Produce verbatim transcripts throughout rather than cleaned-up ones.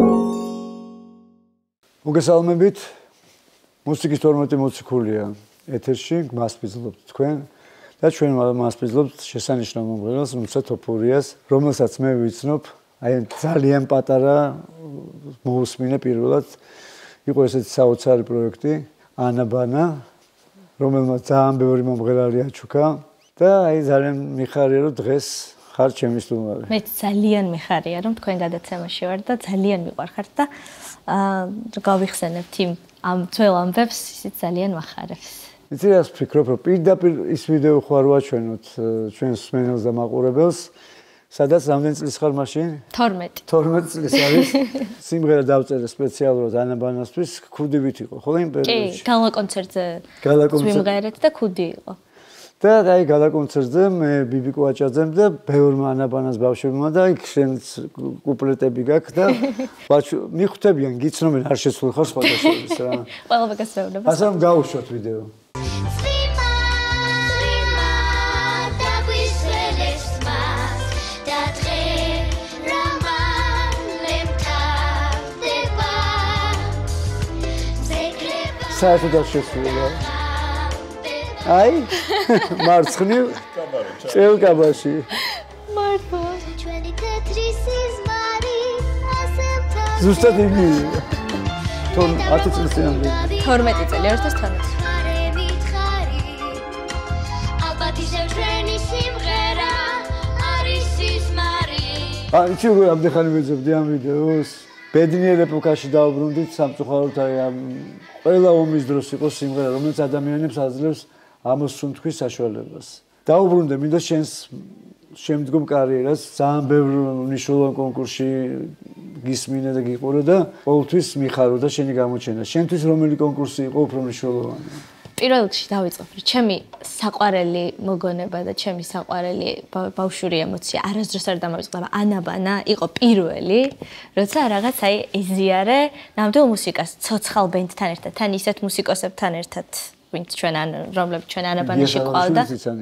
მოგესალმებით. მუსიკის თორმეტი მოციქულია ეთერში, გმასპინძლობთ თქვენ და ჩვენ მასპინძლობთ შესანიშნავ მომღერალს ნუცა თოფურიას, რომელსაც მე ვიცნობ, აი ძალიან პატარა მოусმინე პირველად. იყო ესეთი საოცარი პროექტი, ანაბანა, რომელმაც ძალიან ბევრი მომღერალი აჩუქა და აი ძალიან მიხარია რომ დღეს ხარ ჩემი სტუმარი. მე ძალიან მიხარია რომ თქვენ გადაცემაში ვარ და ძალიან მიყვარხართ და აა გავიხსენებთ იმ ამ ძველ ამბებს, ისიც ძალიან მახარებს. იცი რას ვფიქრობ, რომ პირდაპირ ის ვიდეო ხარ ვაჩვენოთ ჩვენს მსმენელს და მაყურებელს, სადაც რამდენი წლის ხარ მაშინ? თორმეტი. თორმეტი წლის არის. სიმღერა დავწერე სპეციალურად ანაბანასთვის, ქუდივით იყო, ხო იმ პერიოდში? კი, გალა კონცერტზე. გალა კონცერტზე ვიმღერეთ და ქუდი იყო. და აი გალა კონცერტზე მე ბიბიკო აჭაძემ და ბევრმა ანაბანას ბავშვებმა და იქ შენც კუპლეტები გაქვს და მიხვდებიან, გიცნობენ, არ შეცვლილ ხარ სხვადასხვაის რა. ყველაფერს გასწავლება. ასამ გავუშვათ ვიდეო. საერთოდ არ შეცვლილი. აი, მარცხნივ წელკაბაში. მართლა. ზუსტად იგი. თორ ათი წელიწადამდე. თორმეტი წელი, ერთ ათას თორმეტი. აი, იცი როგორ ამდენ ვეძებდი ამ ვიდეოს? ბედნიერ ეპოქაში დაუბრუნდით სამწუხაროდ აი ამ ყველა ომის დროს იყო სიმღერა, რომელიც ადამიანებს აძლევს ამოსუნთქვის საშუალებას. დაუბრუნდე მინდა შენს შემდგომ კარიერას, ძალიან ბევრ მნიშვნელოვან კონკურსში გისმინე და გიყურე და ყოველთვის მიხარო და შენი გამოჩენა. შენთვის რომელი კონკურსი იყო უფრო მნიშვნელოვანი? პირველ რიგში დავიწყებ, რომ ჩემი საყვარელი მოგონება და ჩემი საყვარელი ბავშვური ემოცია არასდროს არ დამავიწყდება. ანაბანა იყო პირველი, როცა რაღაც აი ეზიარე ნამდვილ მუსიკას ცოცხალ ბენდთან ერთად, თან ისეთ მუსიკოსებთან ერთად, ვინც ჩვენ ან რომლებიც ჩვენ ანაბანაში ყავდა.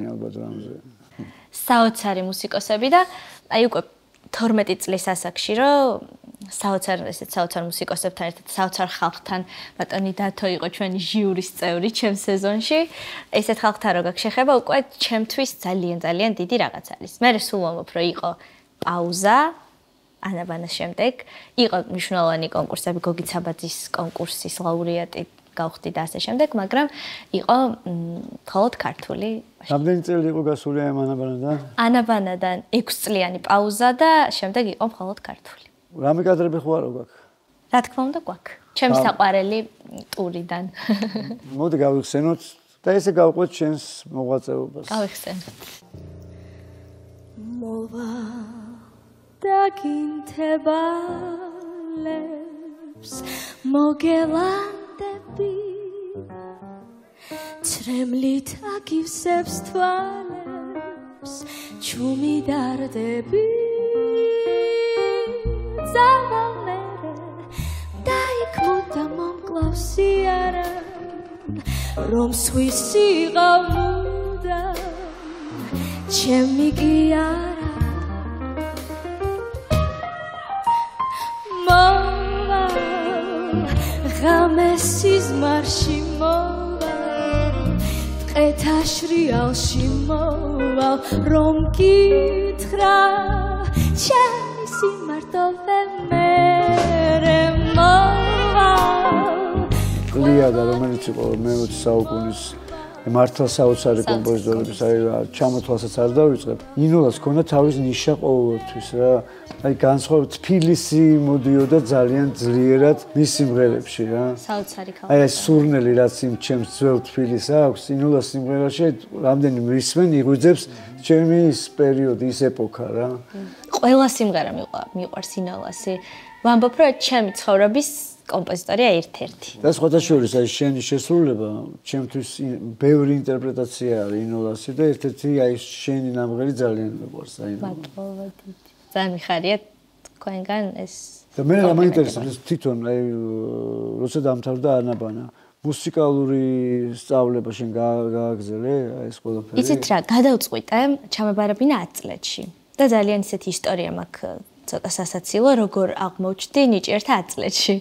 საოცარი მუსიკოსები და აი უკვე თორმეტი წლის ასაკში, რომ საოცარ ესეთ საოცარ მუსიკოსებთან ერთად, საოცარ ხალხთან, ბატონი დათო იყო ჩვენი ჟიურის წევრი ჩემს სეზონში. ესეთ ხალხთან რო გაქვს შეხება, უკვე ჩემთვის ძალიან ძალიან დიდი რაღაც არის. მე სულ ვამბობ, რომ იყო პაუზა ანაბანას შემდეგ, იყო მნიშვნელოვანი კონკურსები, გოგიც აბაძის კონკურსის ლაურეატი გავხდი და ასე შემდეგ, მაგრამ იყო მხოლოდ ქართული. რამდენი წელი იყო გასული ამ ანაბანადან? ანაბანადან ექვსი წლიანი პაუზა და შემდეგ იყო მხოლოდ ქართული. რამე კადრები ხო არა გაქვს? რა თქმა უნდა გვაქვს. ჩემი საყვარელი ტურიდან. მოდი გავიხსენოთ და ესე გავყვეთ შენს მოღვაწეობას. გავიხსენოთ. მოვა და გინთებალებს მოგელანდები ცრემლით აგივსებს თვალებს ჩუმი დარდები ზამალერე დაიქმუდა მომკლავსი არა რომ სვისი ყავდა ჩემი კი არა მოვა ღამესის მარში მოვა ტყეთა შრიალში მოვა რომ გითხრა ჩემი სიმართლე მერე მოვა ლია და რომელიც იყო მეოცე საუკუნის მართლა საოცარი კომპოზიტორების, აი ჩამოტვასაც არ დავიწყებ. ინოლას ქონდა თავის ნიშა ყოველთვის რა. აი განსხვავებით თბილისი მოდიოდა ძალიან ძლიერად მის სიმღერებში რა. საოცარი ქალბატონი. აი ეს სურნელი რაც იმ ჩემს ძველ თბილისს აქვს, ინოლას სიმღერაში რამდენი მისმენ იღვიძებს ჩემი ის პერიოდი, ის ეპოქა რა. ყველა სიმღერა მიყვარს ინოლასი. ვამბობ, რომ ჩემი ცხოვრების კომპოზიტორია ერთ-ერთი. და სხვათა შორის აი შენი შესრულება ჩემთვის ბევრი ინტერპრეტაცია არის ინოლასი და ერთ-ერთი აი შენი ნამღერი ძალიან მიყვარს აი. მადლობა დიდი. ძალიან მიხარია თქვენგან ეს. და მე რა მაინტერესებს თვითონ აი როცა დამთავრდა ანაბანა მუსიკალური სწავლება შენ გააგზელე აი ეს ყველაფერი. იცით რა, გადავწყვიტე ჩამებარებინა ათ წლებში და ძალიან ისეთი ისტორია მაქვს ცოტა სასაცილო, როგორ აღმოჩნდი ნიჭიერთა ათ წლებში.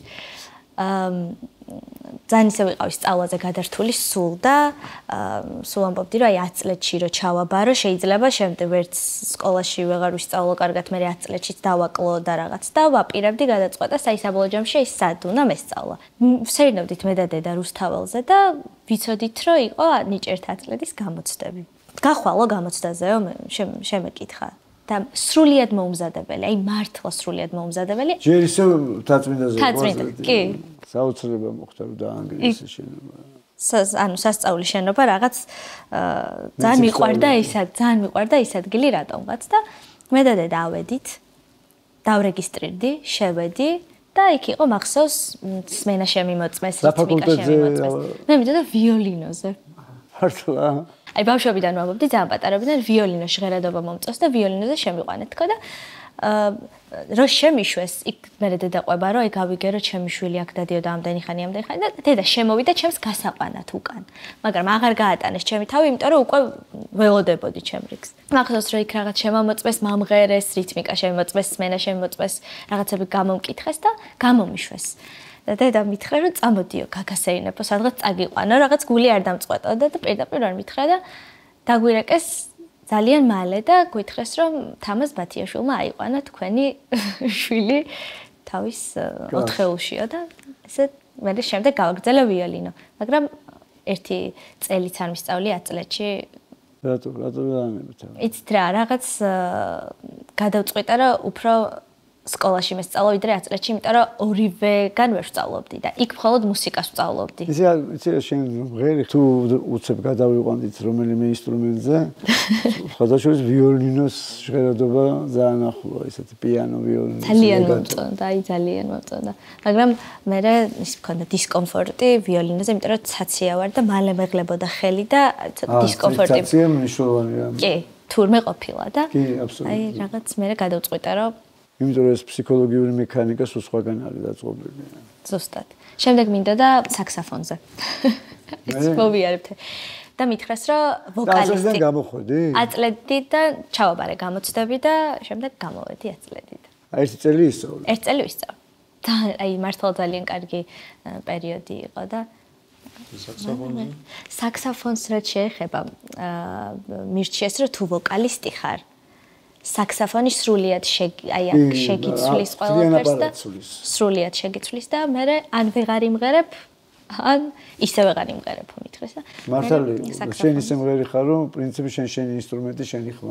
ძალიან ისე ვიყავი სწავლაზე გადართული სულ და სულ ამბობდი, რომ აი ათ წლებში რო ჩავაბარო, შეიძლება შემდეგ ვერც სკოლაში ვეღარ ვისწავლო კარგად, მე ათ წლშიც დავაკლო და რაღაც და ვაპირებდი გადაწყვეტას, აი საბოლოო ჯამში ის სად უნდა მესწავლა. ვსერინავდით მე და დედა რუსთაველზე და ვიცოდით, რომ იყო ნიჭიერთა ათ წლების გამოცდები. გახვალო გამოცდაზეო, შემეკითხა. და სრულიად მოუმზადებელი, აი მართლა სრულიად მოუმზადებელი. ჯერ ისე თაწმინდაზე თაწმინდა, კი. საოცრება მოხდა რომ დაანგრიეს შენობა. ანუ სასწაულის შენობა რაღაც ძალიან მიყვარდა ის ძალიან მიყვარდა ის ადგილი რატომღაც და მე და დედა ავედით, დავრეგისტრირდი, შევედი და იქ იყო მახსოვს სმენა შემიმოწმეს, რიტმიკა შემიმოწმეს. მე მიდოდა ვიოლინოზე. მართლა აი ბავშვობიდან ვამბობდი ძალიან პატარებიდან ვიოლინოში ჟღერადობა მომწონს და ვიოლინოზე შემიყვანეთ თქო და რო შემიშვეს იქ მე დედა ყვება რომ აი გავიგერო ჩემი შვილი აქ დადიოდა ამდენი ხანი ამდენი ხანი და დედა შემოვიდა ჩემს გასაყვანად უკან მაგრამ აღარ გაატანეს ჩემი თავი იმიტომ რომ უკვე ველოდებოდი ჩემ რიგს მახსოვს რომ იქ რაღაც შემომოწმეს მომღერეს რიტმიკა შემომოწმეს სმენა შემომოწმეს რაღაცები გამომკითხეს და გამომიშვეს და დედა მითხრა რომ წამოდიო გაგასეირნებო სადღაც წაგიყვანო რაღაც გული არ დამწყვეტოდა და პირდაპირ არ მითხრა და დაგვირეკეს ძალიან მალე და გვითხრეს რომ თამაზ ბათიაშვილმა აიყვანა თქვენი შვილი თავის ოთხეულშიო და ესე მე შემდეგ გავაგრძელე ვიოლინო მაგრამ ერთი წელიც არ მისწავლი ათ წლებში რატო რატო დაანებთ იცით რა რაღაც გადავწყვიტა რომ უფრო სკოლაში მესწავლა ვიდრე ათ წლებში, იმიტომ რომ ორივეგან ვერ ვსწავლობდი და იქ მხოლოდ მუსიკას ვსწავლობდი. იცი იცი შენ ღერი თუ უცებ გადავიყვანდით რომელიმე ინსტრუმენტზე, სხვადასხვა ვიოლინოს ჟღერადობა ძალიან ახლოა, ისეთი პიანო ვიოლინო. ძალიან მომწონდა, აი ძალიან მომწონდა. მაგრამ მე ის მქონდა დისკომფორტი ვიოლინოზე, იმიტომ რომ ცაცია ვარ და მალე მეღლებოდა ხელი და დისკომფორტი. ცაცია მნიშვნელოვანია. კი, თურმე ყოფილა და კი, აბსოლუტურად. აი რაღაც მე გადავწყვიტა რომ იმიტომ რომ ეს ფსიქოლოგიური მექანიკა სულ სხვაგან არის დაწყობილი. ზუსტად. შემდეგ მინდოდა საქსაფონზე. ეს მოვიარებთ. და მითხრეს რომ ვოკალისტი. აწლედიდან გამოხვედი? აწლედიდან ჩავაბარე გამოცდები და შემდეგ გამოვედი აწლედიდან. აი ერთი წელი ისწავლე. ერთი წელი ვისწავლე. და აი მართლა ძალიან კარგი პერიოდი იყო და საქსაფონზე? საქსაფონს რაც შეეხება, მირჩიეს რომ თუ ვოკალისტი ხარ საქსაფონი სრულიად აი აქ შეგიცვლის ყველაფერს და სრულიად შეგიცვლის და მე ან ვეღარ იმღერებ ან ისე ვეღარ იმღერებ მithres და მართალი შენ ისე მღერი ხარ რომ პრინციპი შენ შენი ინსტრუმენტი შენი ხმა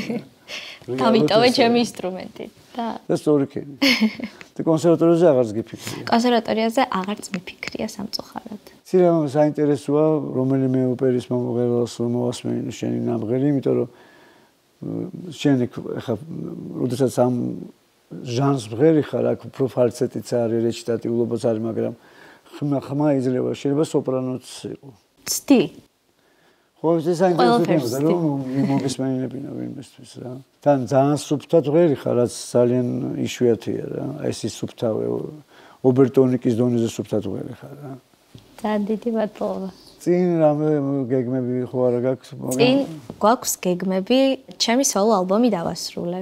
დავიტოვე ჩემი ინსტრუმენტი და და სწორი ქენი და კონსერვატორიაზე აღარც გიფიქრია კონსერვატორიაზე აღარც მიფიქრია სამწუხაროდ ცირა საინტერესოა რომელიმე ოპერის მომღერალს მოვასმენი შენი ნამღერი იმიტომ რომ შენ ხა როდესაც ამ ჟანრს ვღერი ხარ აქ უფრო ფალცეტიც არის რეჩიტატიულობაც არის მაგრამ ხმა ხმა იძლევა შეიძლება სოპრანოც იყო ცდი ხო ეს საინტერესოა რომ მოგესმენინებინა ვინმესთვის რა თან ძალიან სუფთად ვღერი ხარ რაც ძალიან იშვიათია რა ეს ის სუფთავე ობერტონიკის დონეზე სუფთად ვღერი ხარ რა ძალიან დიდი მადლობა წინ რამე გეგმები ხო არა გაქვს? წინ გვაქვს გეგმები, ჩემი სოლო ალბომი დავასრულე.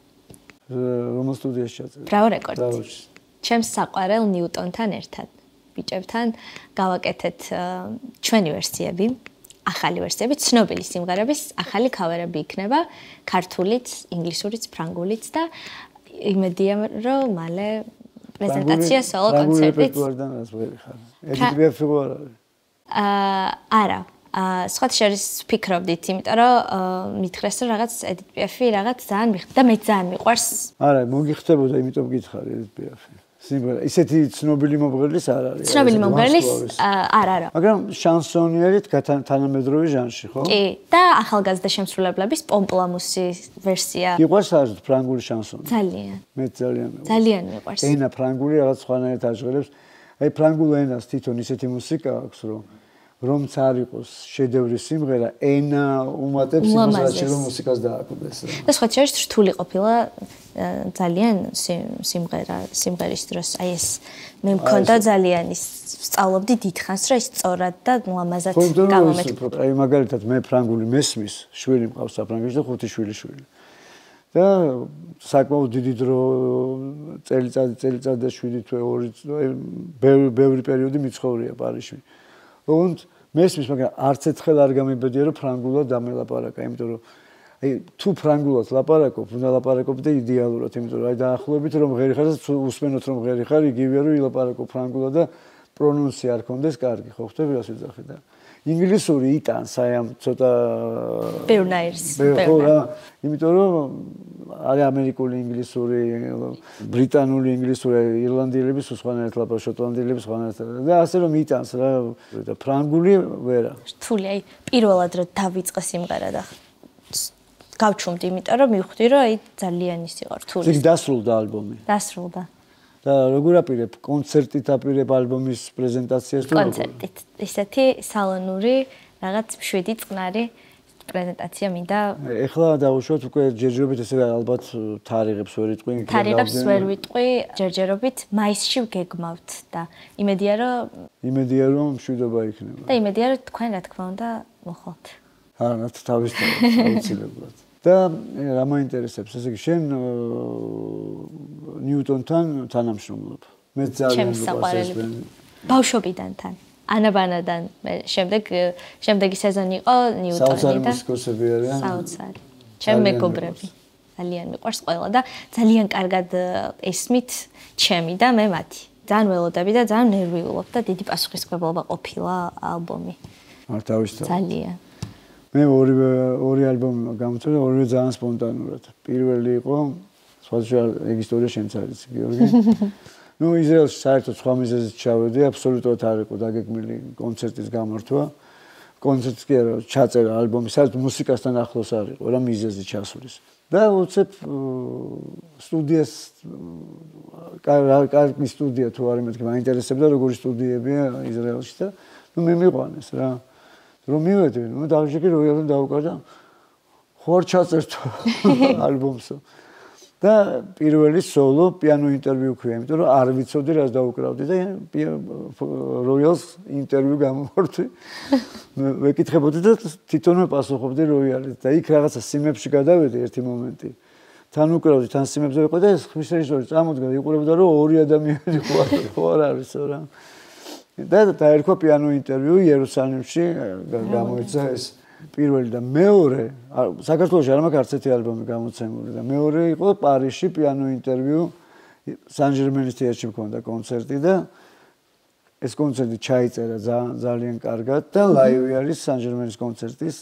რომელ სტუდიაში ჩაწერე? Bravo Records. ჩემს საყვარელ ნიუტონთან ერთად. ბიჭებთან გავაკეთეთ ჩვენი ვერსიები, ახალი ვერსიები, ცნობილი სიმღერების ახალი ქავერები იქნება, ქართულიც, ინგლისურიც, ფრანგულიც და იმედია რომ მალე პრეზენტაცია სოლო კონცერტიც. ფრანგული რეპერტუარიდან რას ვღერი ხარ? ედიტები ფიგო არ არის. აა არა, აა სხვა შორის ვფიქრობდით, იმიტომ რომ მითხრეს რომ რაღაც ედიტ პი-ი რაღაც ძალიან მიხდა და მე ძალიან მიყვარს. არა, მოგიხდებოდა, იმიტომ გითხარი ედიტ პი-ი. სიმღერა ისეთი ცნობილი მომღერლის არ არის. ცნობილი მომღერლის არა, არა. მაგრამ შანსონი არის თანამედროვე ჟანრში, ხო? კი, და ახალგაზრდა შემსრულებლების პომპლამუსის ვერსია. მიყვარს არის ფრანგული შანსონი? ძალიან. მე ძალიან მიყვარს. ძალიან მიყვარს. ენა ფრანგული რაღაც სხვანაირად აჟღერებს. აი ფრანგულ ენას თვითონ ისეთი მუსიკა აქვს, რომ რომც არ იყოს შედევრი სიმღერა, ენა უმატებს იმას, რომ მუსიკას დააკვირდეს. და სხვა შორის რთული ყოფილა ძალიან სიმღერა, სიმღერის დროს. აი ეს მე მქონდა ძალიან ის სწავლობდი დიდხანს, რომ ის სწორად და ლამაზად გამომეთქვა. აი მაგალითად მე ფრანგული მესმის, შვილი მყავს საფრანგეთში და ხუთი შვილი შვილი. და საკმაოდ დიდი დრო წელიწადი წელიწადი და შვიდი თვე ორი ბევრი ბევრი პერიოდი მიცხოვრია პარიზში. ოღონდ მესმის, მაგრამ არც ერთხელ არ გამიბედია რომ ფრანგულად დამელაპარაკა, იმიტომ რომ აი თუ ფრანგულად ლაპარაკობ, უნდა ლაპარაკობდე იდეალურად, იმიტომ რომ აი დაახლოებით რომ ღერი ხარ და უსმენოთ რომ ღერი ხარ, იგივეა რომ ილაპარაკო ფრანგულად და პრონუნცია არ კონდეს კარგი, ხო ხვდები რას ვიძახი და ინგლისური იტანს აი ამ ცოტა ბერნაირს ხო რა, იმიტომ რომ არის ამერიკული ინგლისური, ბრიტანული ინგლისური, ირლანდიელები სხვანაირად ლაპარაკობენ, შოტლანდიელები სხვანაირად და ასე რომ იტანს რა და ფრანგული ვერა. რთული აი პირველად რომ დავიწყე სიმღერა და გავჩუმდი, იმიტომ რომ მივხვდი რომ აი ძალიან ის იყო რთული. იქ დასრულდა ალბომი. დასრულდა. და როგორ აპირებ კონცერტით აპირებ ალბომის პრეზენტაციას თუ კონცერტით ისეთი სალონური რაღაც შვიდი წყნარი პრეზენტაცია მინდა ეხლა დავუშვათ უკვე ჯერჯერობით ესე ალბათ თარიღებს ვერ იტყვი თარიღებს ვერ ვიტყვი ჯერჯერობით მაისში ვგეგმავთ და იმედია რომ იმედია რომ მშვიდობა იქნება და იმედია რომ თქვენ რა თქმა უნდა მოხვალთ არა თავის აუცილებლად და რა მაინტერესებს ესე იგი შენ ნიუტონთან თანამშრომლობ მე ძალიან მიყვარს ბავშვობიდან თან ანაბანადან შემდეგ შემდეგი სეზონი იყო ნიუტონი და საოცარი არიან საოცარი ჩემ მეგობრები ძალიან მიყვარს ყველა და ძალიან კარგად ესმით ჩემი და მე მათი ძალიან ველოდები და ძალიან ნერვიულობ და დიდი პასუხისმგებლობა ყოფილა ალბომი არ თავისთავად ძალიან მე ორივე ორი ალბომი გამოცემა ორივე ძალიან სპონტანურად. პირველი იყო სხვადასხვა ეგ ისტორია შენც არის გიორგი. ნუ ისრაელში საერთოდ სხვა მიზეზით ჩავედი, აბსოლუტურად არ იყო დაგეგმილი კონცერტის გამართვა. კონცერტს კი არა, ჩაწერა ალბომი, საერთოდ მუსიკასთან ახლოს არ იყო რა მიზეზი ჩასulis. და უცებ სტუდიას კარგი სტუდია თუ არის მეთქი, მაინტერესებდა როგორი სტუდიებია ისრაელში და ნუ მე მიყვანეს რა. რომ მივედი, ნუ დავშეკი როიალთან დავუკარდა. ხო არ ჩაწერთ ალბომსო. და პირველი სოლო პიანო ინტერვიუ ქვია, იმიტომ რომ არ ვიცოდი რას დავუკრავდი და როიალს ინტერვიუ გამოვარდი. ვეკითხებოდი და თვითონვე პასუხობდი როიალით და იქ რაღაცა სიმებში გადავედი ერთი მომენტი. თან უკრავდი, თან სიმებზე ვიყო და ეს ხმის რეჟისორი წამოდგა, იყურებდა რომ ორი ადამიანი ხო არ არისო რა. და დაერქვა პიანო ინტერვიუ იერუსალიმში გამოიცა ეს პირველი და მეორე საქართველოში არ მაქვს არც ერთი ალბომი გამოცემული და მეორე იყო პარიზში პიანო ინტერვიუ სან-ჟერმენის თეატრში მქონდა კონცერტი და ეს კონცერტი ჩაიწერა ძალიან კარგად და ლაივი არის სან-ჟერმენის კონცერტის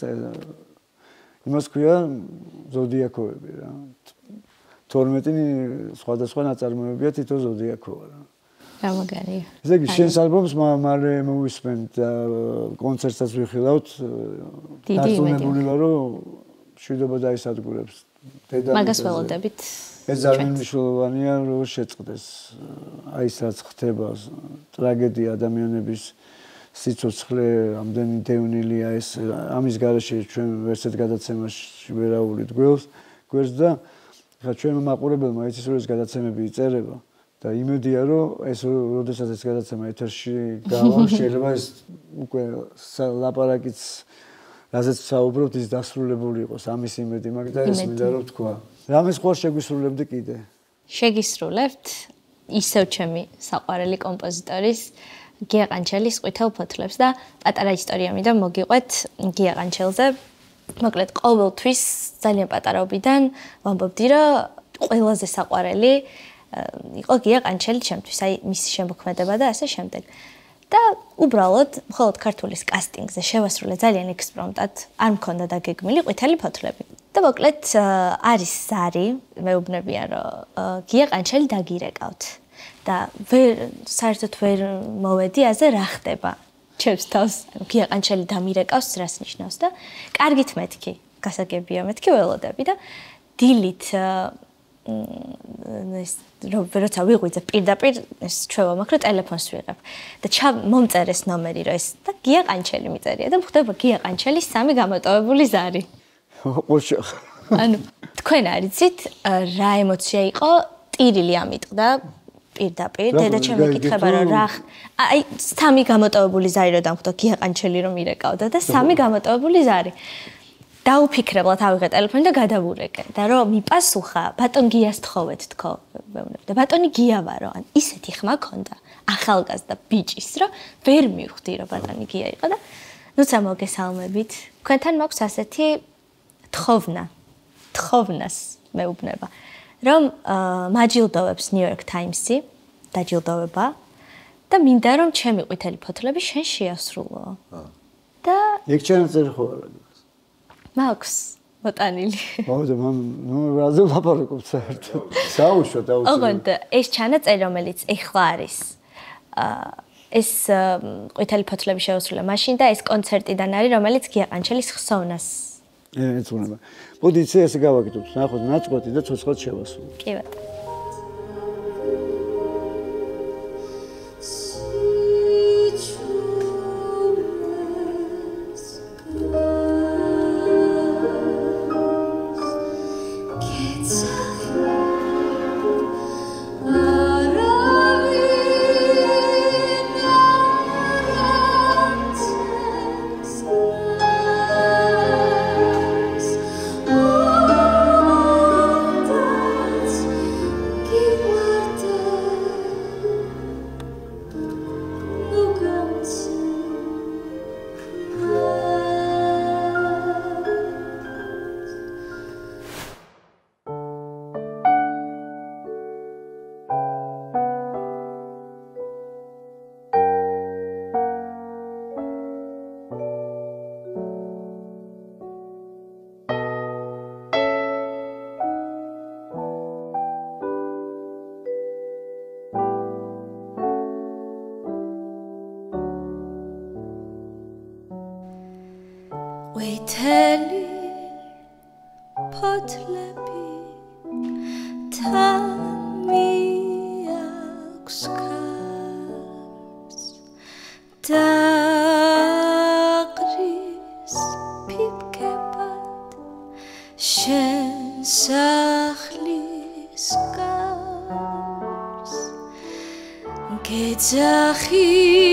იმას ქვია ზოდიაქოები რა თორმეტი სხვადასხვა ნაწარმოებია თითო ზოდიაქოა რა გამაგარია. ესე იგი შენს ალბომს მალე მოვისმენ და კონცერტსაც ვიხილავთ. დასრულებული ვარ რომ მშვიდობა დაისადგურებს. მაგას ველოდებით. ეს ძალიან მნიშვნელოვანია რომ შეწყდეს. აი ეს რაც ხდება ტრაგედია ადამიანების სიცოცხლე ამდენი დევნილია ეს ამის გარეშე ჩვენ ვერსეთ გადაცემაში ვერაულით გვერდს გვერდს და ხა ჩვენ მაყურებელმა იცის რომ ეს გადაცემები იწერება. და იმედია რომ ეს როდესაც ეს გადაცემა ეთერში გავა შეიძლება ეს უკვე ლაპარაკიც რაზეც ვსაუბრობთ ის დასრულებული იყოს ამის იმედი მაქვს და ეს მინდა რომ თქვა რამეს ხوار შეგისრულებდი კიდე შეგისრულებთ ისევ ჩემი საყვარელი კომპოზიტორის გია ყანჩელის ყვითელ ფოთლებს და პატარა ისტორია მინდა მოგიყვეთ გია ყანჩელზე მოკლედ ყოველთვის ძალიან პატარაობიდან ვამბობდი რომ ყველაზე საყვარელი იყო გია ყანჩელი ჩემთვის, აი მისი შემოქმედება და ასე შემდეგ. და უბრალოდ მხოლოდ ქართულის კასტინგზე შევასრულე ძალიან ექსპრომტად, არ მქონდა დაგეგმილი ყვითელი ფოთლები. და მოკლედ არის ზარი, მეუბნებია რომ გია ყანჩელი დაგირეკავთ. და ვერ საერთოდ ვერ მოვედი აზე რა ხდება. ჩემს თავს გია ყანჩელი დამირეკავს რას ნიშნავს და კარგით მეთქი, გასაგებია მეთქი ველოდები და დილით ეს როცა ვიღვიძე პირდაპირ ეს ჩვევა მაქვს რომ ტელეფონს ვიღებ და მომწერეს ნომერი რომ ეს და გია ყანჩელი მიწერია და მხდება გია ყანჩელის სამი გამოტოვებული ზარი. ოშო. ანუ თქვენ არიცით რა ემოცია იყო ტირილი ამიტყდა პირდაპირ დედა ჩემი კითხება რომ რა აი სამი გამოტოვებული ზარი რომ დამხვდა გია ყანჩელი რომ ირეკავდა და სამი გამოტოვებული ზარი. დაუფიქრებლად ავიღე ტელეფონი და გადავურეკე და რომ მიპასუხა ბატონ გიას თხოვეთ თქო და ბატონი გია ვარო ან ისეთი ხმა ქონდა ახალგაზრდა ბიჭის რომ ვერ მივხვდი რომ ბატონი გია იყო და ნუცა მოგესალმებით თქვენთან მაქვს ასეთი თხოვნა თოვნას მეუბნება რომ მაჯილდოვებს New York Times-ი დაჯილდოვება და მინდა რომ ჩემი ყვითელი ფოთლები შენ შეასრულო და ეგ ჩანაწერი ხო არა მაქვს მოტანილი მოდი მან ნუ რაზე ლაპარაკობ საერთოდ საუშო დაუშვებელია ოღონდ ეს ჩანაწერი რომელიც ეხლა არის ეს ყვითელი ფოთლები შეასრულა მაშინ და ეს კონცერტიდან არის რომელიც გიაყანჩელის ხსოვნას ეცუნება მოდი იცი ესე გავაკეთოთ ნახოთ ნაწყვეტი და ცოცხლად შევასრულო კი ბატონო ვითელი ფოთლები თან მიაქვს ქარს დაყრის ფიფკებად შენ სახლის კარს გეძახი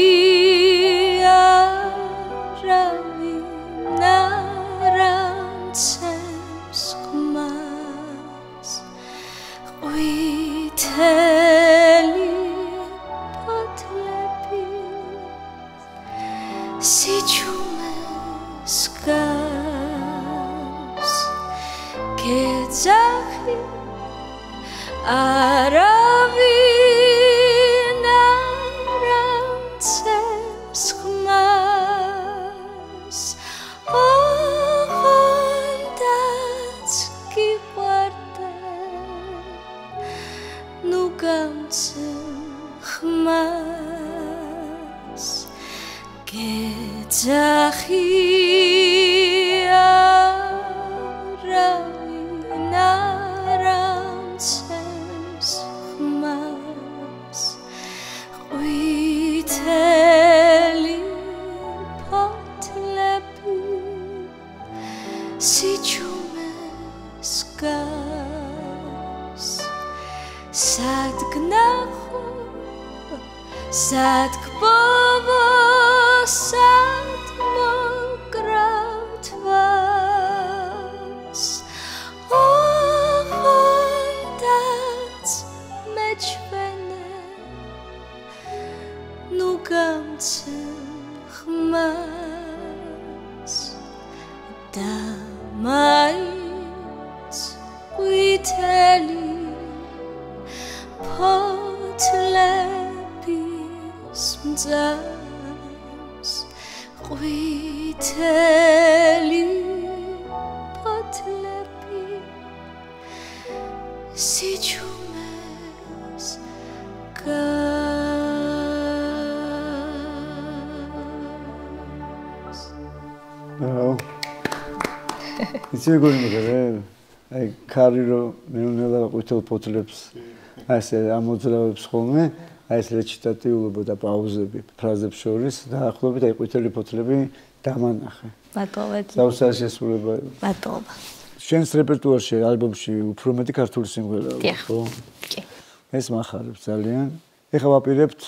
იცი როგორ იმღერე აი ქარი რომ მეუნელა ყვითელ ფოთლებს ასე ამოძრავებს ხოლმე აი ეს რეჩიტატიულობა და პაუზები ფრაზებს შორის დაახლოებით აი ყვითელი ფოთლები დამანახე მადლობა საოცარი შესრულება მადლობა შენს რეპერტუარში ალბომში უფრო მეტი ქართული სიმღერაა ხო კი ეს მახარებს ძალიან ეხლა ვაპირებთ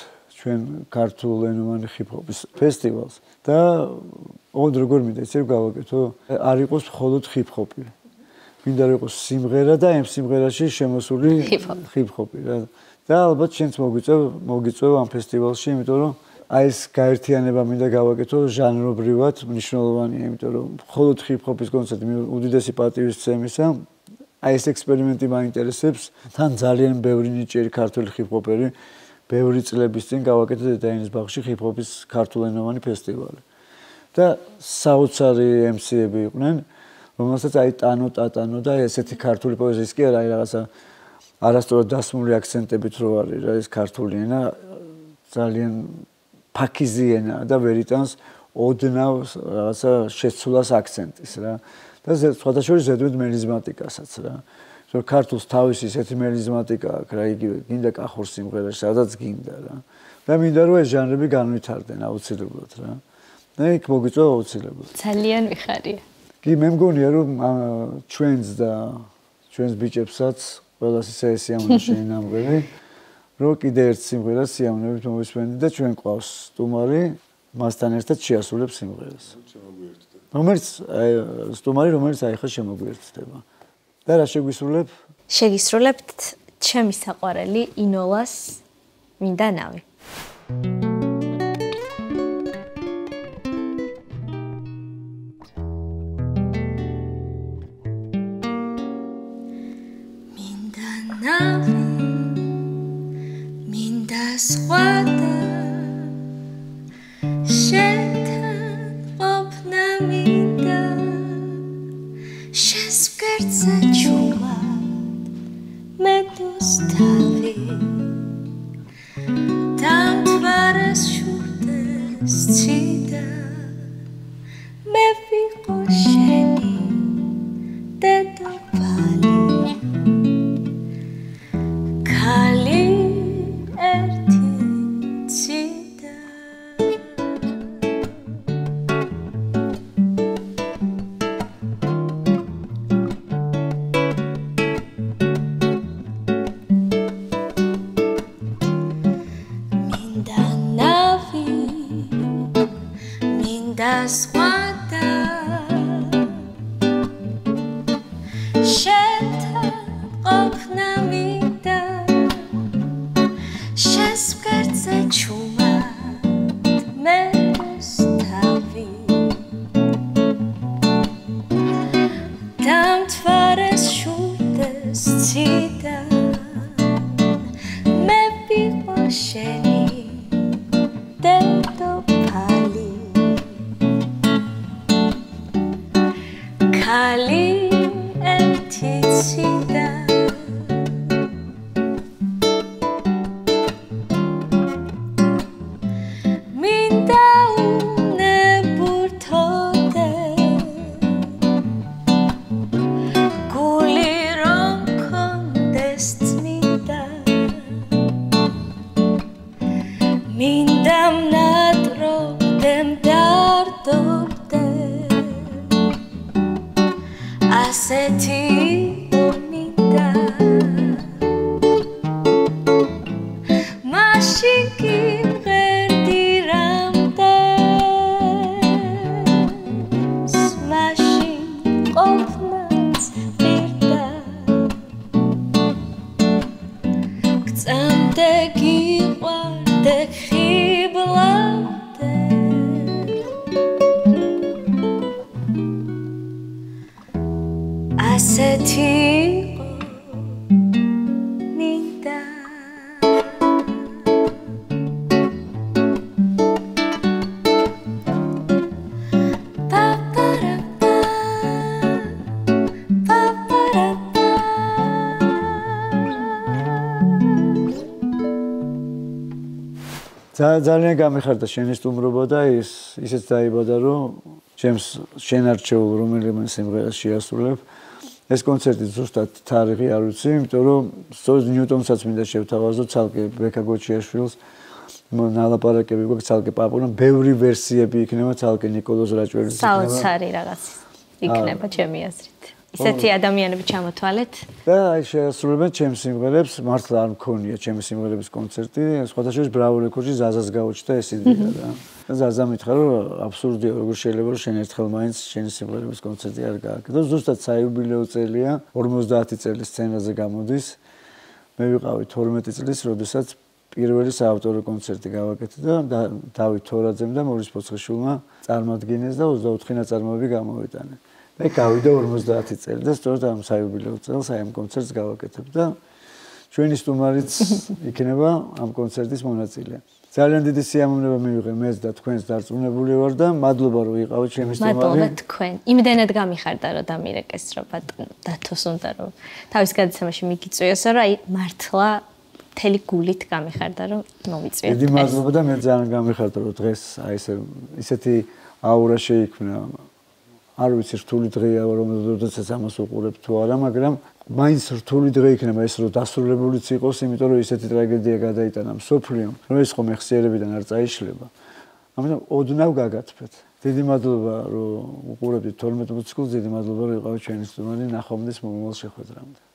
ჩვენ ქართულენოვანი ჰიპ-ჰოპის ფესტივალს და ოღონდ როგორ მინდა ისე გავაკეთო, არ იყოს მხოლოდ ჰიპ-ჰოპი. მინდა რომ იყოს სიმღერა და ამ სიმღერაში შემოსული ჰიპ-ჰოპი რა. და ალბათ შენც მოგვიწევ, მოგიწევ ამ ფესტივალში, იმიტომ რომ აი ეს გაერთიანება მინდა გავაკეთო ჟანრობრივად მნიშვნელოვანია, იმიტომ რომ მხოლოდ ჰიპ-ჰოპის კონცერტი უდიდესი პატივისცემისა. აი ეს ექსპერიმენტი მაინტერესებს. თან ძალიან ბევრი ნიჭიერი ქართული ჰიპ-ჰოპერი ბევრი წლების წინ გავაკეთე დედაენის ბაღში ჰიპ-ჰოპის ქართულენოვანი ფესტივალი. და საოცარი ემ სი-ები იყვნენ, რომელსაც აი ტანო ტატანო და ესეთი ქართული პოეზიის კი არა, აი რაღაცა არასწორად დასმული აქცენტებით რო არის რა ეს ქართული ენა ძალიან ფაქიზი ენა და ვერ იტანს ოდნავ რაღაცა შეცვლას აქცენტის რა. და სხვადასხვა ზედმეტ მელიზმატიკასაც რა. რომ ქართულს თავისი ესეთი მელიზმატიკა აქვს რა, იგივე გინდა კახურ სიმღერაში, სადაც გინდა რა. და მინდა რომ ეს ჟანრები განვითარდნენ აუცილებლად რა. და იქ მოგვიწევ აუცილებლად. ძალიან მიხარია. კი, მე მგონია რომ ჩვენს და ჩვენს ბიჭებსაც ყველას ისე სიამოვნე შეინამღერი, რომ კიდე ერთ სიმღერას სიამოვნებით მოვისმენთ და ჩვენ ყავს სტუმარი, მასთან ერთად შეასრულებს სიმღერას. რომელიც სტუმარი, რომელიც აი ხა შემოგვიერთდება. და რა შეგვისრულებ? შეგისრულებთ ჩემი საყვარელი ინოლას მინდა ნავი. მინდა ნავი, მინდა სხვაგან, შენთან ყოფნა მინდა, შენს გვერდზე ჩუმად მეტოს თავი, დამთვარეს შურდეს ციდა, მე ვიყო შენი დედოფალი. ქალი ერთი ციდა. მინდა ნავი, მინდა სხვაგან, შენთან ყოფნა მინდა, შენს გვერდზე ჩუმად მეტოს თავი, დამთვარეს შურდეს ციდა, მე ვიყო შენი დედოფალი. ქალი ერთი ციდა. მინდა უნებურთოდე, გული რომ მქონდეს წმინდა, მინდა მნატრობდე, მდარდობდე, ასეთი მინდა. მაშინ გიმღერდი რამდენს, მაშინ ყოფნაც მირდა, გწამდე გიყვარდე ხიბლავდე, ასეთი იყო მინდა. პაპარაპა, პაპარაპა. ძალიან გამიხარდა შენი სტუმრობა და ის ისეც დაიბადა რომ ჩემს შენ არჩეულ რომელიმე სიმღერას შეასრულებ. ეს კონცერტი ზუსტად თარიღი არ ვიცი, იმიტომ რომ სწორედ ნიუტონსაც მინდა შევთავაზო ცალკე ბექა გოჩიაშვილს, ნალაპარაკები გვაქვს ცალკე პაპუნა, ბევრი ვერსიები იქნება ცალკე ნიკოლოზ რაჭველის იქნება. საოცარი რაღაც იქნება ჩემი აზრით. ისეთი ადამიანები ჩამოთვალეთ და აი შეასრულებენ ჩემს სიმღერებს, მართლა არ მქონია ჩემი სიმღერების კონცერტი, სხვადასხვა ბრავო რეკორდში ზაზას გაუჩნდა ეს იდეა და ზაზა მითხრა რომ აბსურდია როგორ შეიძლება რომ შენ ერთხელ მაინც შენი სიმღერების კონცერტი არ გააკეთო. ზუსტად საიუბილეო წელია, ორმოცდაათი წელი სცენაზე გამოდის. მე ვიყავი თორმეტი წლის, როდესაც პირველი საავტორო კონცერტი გავაკეთე და დავით თორაძემ და მორის ფოცხიშვილმა წარმოადგენს და ოცდაოთხი ნაწარმოები გამოვიტანე. მე გავიდა ორმოცდაათი წელი და სწორედ ამ საიუბილეო წელს აი ამ კონცერტს გავაკეთებ და ჩვენი სტუმარიც იქნება ამ კონცერტის მონაწილე. ძალიან დიდი სიამოვნება მივიღე მეც და თქვენს დარწმუნებული ვარ და მადლობა რომ იყავით ჩემი სტუმარი. მადლობა თქვენ. იმდენად გამიხარდა რომ დამირეკეს რომ ბატონ დათოს უნდა რომ თავის გადაცემაში მიგიწვიოსო რომ აი მართლა მთელი გულით გამიხარდა რომ მომიწვიოთ. დიდი მადლობა და მე ძალიან გამიხარდა რომ დღეს აი ესე ისეთი აურა შეიქმნა. არ ვიცი რთული დღეა რომელზეც ამას უყურებ თუ არა, მაგრამ მაინც რთული დღე იქნება ეს რომ დასრულებულიც იყოს, იმიტომ რომ ისეთი ტრაგედია გადაიტანა მსოფლიომ, რომ ეს ხომ ეხსიერებიდან არ წაიშლება. ამიტომ ოდნავ გაგათფეთ. დიდი მადლობა რომ უყურებთ თორმეტ მოციქულს, დიდი მადლობა რომ იყავით ჩვენი სტუმარი, ნახვამდის მომავალ შეხვედრამდე.